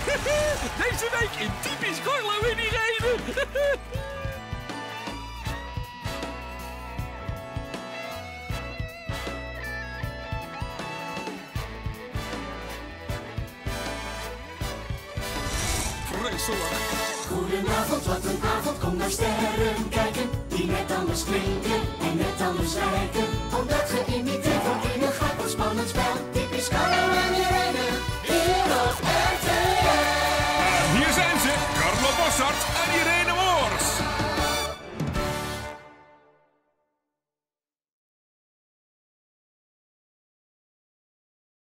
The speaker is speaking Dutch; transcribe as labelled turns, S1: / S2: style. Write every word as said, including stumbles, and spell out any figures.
S1: Deze week in typisch Carlo en Irene. Vreselijk.
S2: Goedenavond, wat een avond, kom naar sterren kijken. Die net anders klinken en net anders lijken. Omdat geïmiteerd wordt in een grappig spannend spel. Typisch Carlo en Irene, hier op R T L.
S1: Hier zijn ze, Carlo Boszhard en Irene